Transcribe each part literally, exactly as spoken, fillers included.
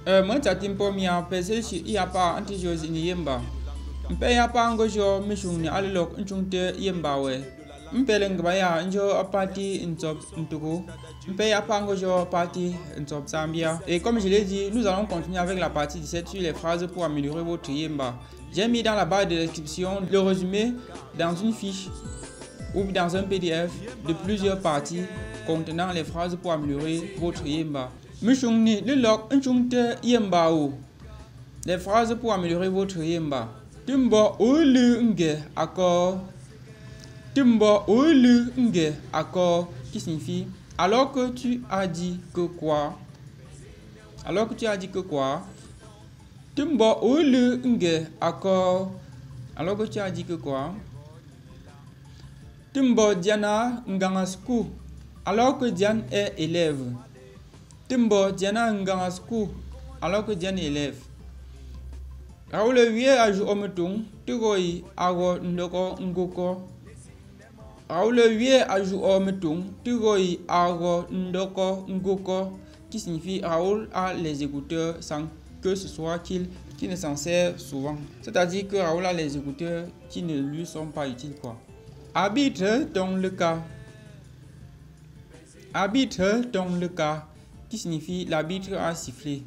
Euh, moi, tu as dit pour moi, parce que il n'y a pas anti-chose in yemba. Mpe ya pa ngojo mishuni alilok nchungte yemba we. Mpe lengba njo apati ntop ntuko. Mpe ya pa ngojo parti ntop Zambia. Et comme je l'ai dit, nous allons continuer avec la partie dix-sept sur les phrases pour améliorer votre yemba. J'ai mis dans la barre de description le résumé dans une fiche ou dans un P D F de plusieurs parties contenant les phrases pour améliorer votre yemba. Mishuni lilok nchungte yemba ou. Les phrases pour améliorer votre yemba. Timbo olu nge accord. Timbo olu nge accord qui signifie alors que tu as dit que quoi. Alors que tu as dit que quoi. Timbo olu nge accord. Alors que tu as dit que quoi. Timbo Diana ngangasku. Alors que Diane est élève. Timbo Diana ngangasku. Alors que Diane est élève. Raoul wie aju ometung tigoi ago ndoko ngoko. Raoul wie aju ometung tigoi ago ndoko ngoko qui signifie Raoul a les écouteurs sans que ce soit qu'il qui ne s'en sert souvent. C'est-à-dire que Raoul a les écouteurs qui ne lui sont pas utiles quoi. Habite dans le cas. Habite dans le cas qui signifie l'arbitre a sifflé.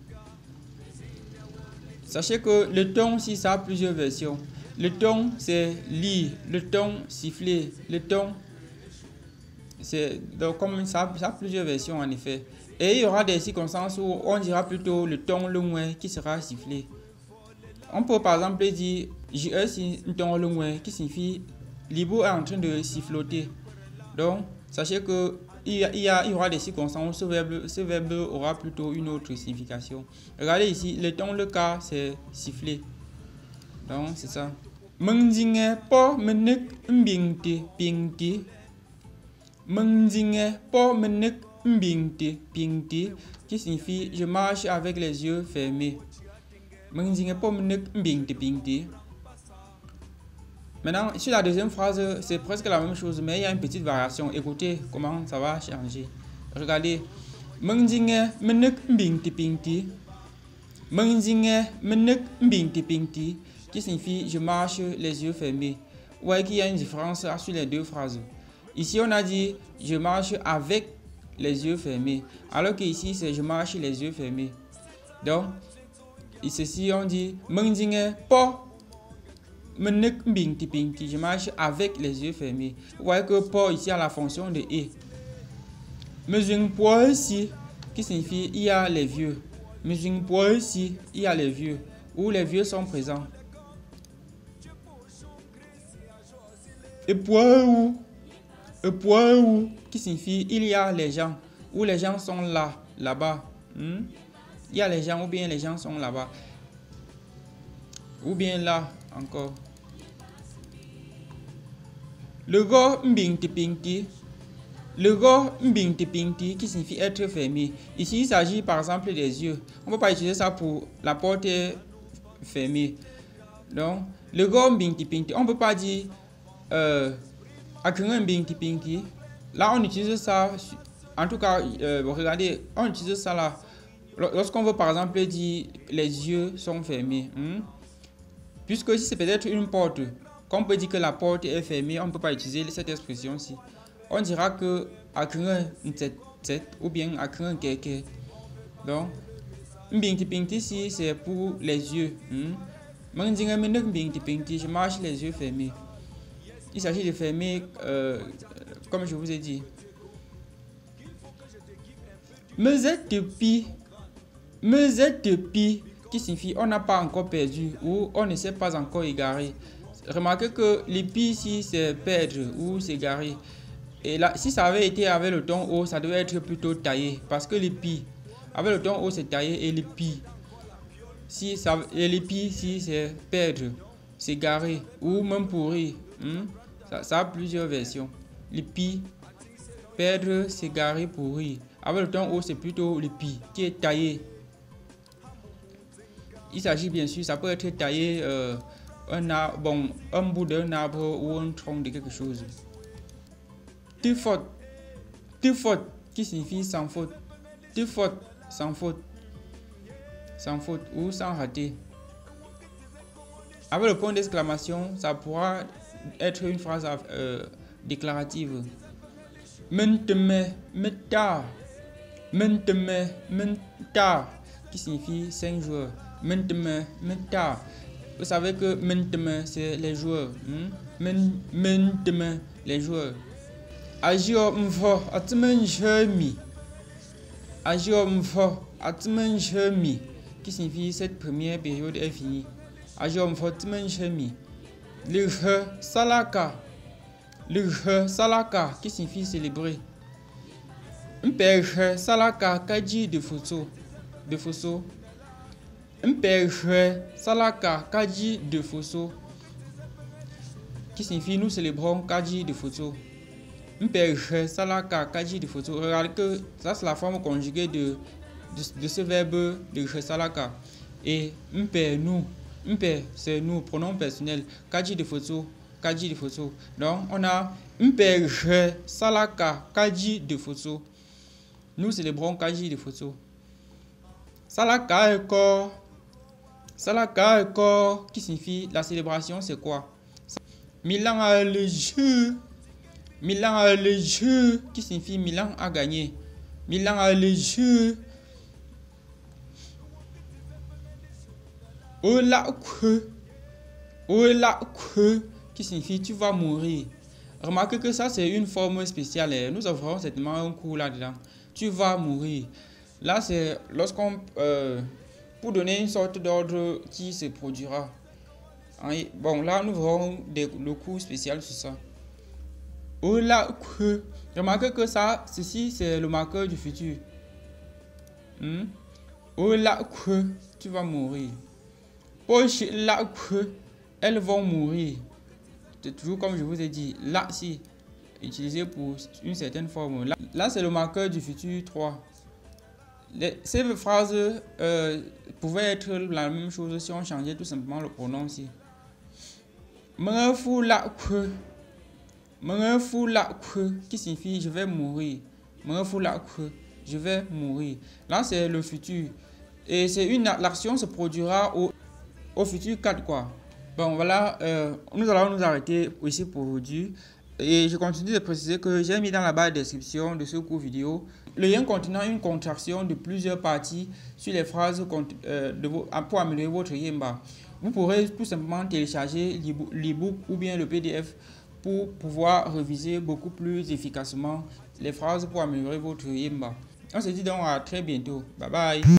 Sachez que le ton, si ça a plusieurs versions. Le ton, c'est lire. Le ton, siffler. Le ton, c'est donc comme ça, ça a plusieurs versions en effet. Et il y aura des circonstances où on dira plutôt le ton loin qui sera sifflé. On peut par exemple dire j'ai un ton loin qui signifie Libo est en train de siffloter. Donc, sachez que Il y, a, il, y a, il y aura des circonstances où ce verbe, ce verbe aura plutôt une autre signification. Regardez ici, le ton, le cas, c'est siffler. Donc, c'est ça. Mengzinge po menek mbingte pingte. Mengzinge po menek mbingte pingte, qui signifie je marche avec les yeux fermés. Mengzinge po menek mbingte pingte. Maintenant, sur la deuxième phrase, c'est presque la même chose, mais il y a une petite variation. Écoutez comment ça va changer. Regardez. Mengzinge menek mbingti pingti. Mengzinge menek mbingti pingti, qui signifie je marche les yeux fermés. Vous voyez qu'il y a une différence sur les deux phrases. Ici, on a dit je marche avec les yeux fermés, alors qu'ici, c'est je marche les yeux fermés. Donc, ici, on dit Mengzinge po. Je marche avec les yeux fermés. Vous voyez que pour ici a la fonction de et. Mesure pour ici qui signifie il y a les vieux. Mesure pour ici il y a les vieux. Où les vieux sont présents. Et pour où. Et pour où qui signifie il y a les gens. Où les gens sont là, là-bas. Hmm? Il y a les gens ou bien les gens sont là-bas. Ou bien là encore. Le go mbingti pingti. Le go mbingti pingti qui signifie être fermé. Ici, il s'agit par exemple des yeux. On ne peut pas utiliser ça pour la porte fermée. Donc, le go mbingti pingti. On ne peut pas dire euh, akren mbingti pingti. Là, on utilise ça. En tout cas, euh, regardez, on utilise ça là. Lorsqu'on veut par exemple dire les yeux sont fermés. Hmm? Puisque si c'est peut-être une porte. Quand on peut dire que la porte est fermée, on ne peut pas utiliser cette expression-ci. On dira que akren ou bien akren keke. Donc, mbingti pingti ici, c'est pour les yeux. Je marche les yeux fermés. Il s'agit de fermer, euh, comme je vous ai dit. Mezetepi. Mezetepi, qui signifie on n'a pas encore perdu ou on ne s'est pas encore égaré. Remarquez que l'épi ici c'est perdre ou s'égarer. Et là, si ça avait été avec le ton haut, ça devait être plutôt taillé. Parce que l'épi, avec le ton haut c'est taillé et l'épi. Si ça, et l'épi ici c'est perdre, s'égarer ou même pourrir. Hmm? Ça, ça a plusieurs versions. L'épi, perdre, s'égarer, pourrir. Avec le ton haut c'est plutôt l'épi qui est taillé. Il s'agit bien sûr, ça peut être taillé. Euh, Un, arbre, bon, un bout d'un arbre ou un tronc de quelque chose. Tu faute. Tu faute qui signifie sans faute. Tu faute sans faute. sans faute ou sans rater. Avec le point d'exclamation, ça pourra être une phrase euh, déclarative. Maintenant, maintenant, maintenant, maintenant, qui signifie cinq joueurs. Maintenant, maintenant. Vous savez que maintenant, c'est les joueurs. Hmm? Maintenant, les joueurs. Agio mfo atmenjemi. Agio mfo atmenjemi. Qui signifie cette première période est finie. Agio mfo atmenjemi. Le he salaka. Le he salaka qui signifie célébrer. Mperche salaka kaji de photo. De photo. Mperche salaka kaji de photo. Qui signifie nous célébrons kaji de photo. Mperche salaka kaji de photo. Regardez que ça c'est la forme conjuguée de, de, de ce verbe de salaka. Et mper nous. Mper c'est nous, pronom personnel. Kaji de photo. Kaji de photo. Donc on a mperche salaka kaji de photo. Nous célébrons kaji de photo. Salaka eko. Salaka eko qui signifie la célébration c'est quoi? Milan a le jeu. Milan a le jeu qui signifie Milan a gagné. Milan a le jeu. Ola que. Ola que qui signifie tu vas mourir. Remarquez que ça c'est une forme spéciale. Nous avons certainement un cours là-dedans. Tu vas mourir. Là c'est lorsqu'on euh, pour donner une sorte d'ordre qui se produira. Bon là nous verrons des, le cours spécial sur ça. Ola que. Remarquez que ça, ceci c'est le marqueur du futur. Hmm? Ola que tu vas mourir. Poche la que elles vont mourir. C'est toujours comme je vous ai dit. Là si utilisé pour une certaine forme. Là, là c'est le marqueur du futur trois. Les, ces phrases euh, pouvaient être la même chose si on changeait tout simplement le pronom ici. Me fou la que. Me fou la que qui signifie je vais mourir. Me fou la que je vais mourir. Là c'est le futur. Et c'est une l'action se produira au, au futur quatre quoi. Bon voilà, euh, nous allons nous arrêter ici pour aujourd'hui. Et je continue de préciser que j'ai mis dans la barre de description de ce cours vidéo le lien contenant une contraction de plusieurs parties sur les phrases euh, de vos, pour améliorer votre Yemba. Vous pourrez tout simplement télécharger l'e-book ou bien le P D F pour pouvoir réviser beaucoup plus efficacement les phrases pour améliorer votre Yemba. On se dit donc à très bientôt. Bye bye.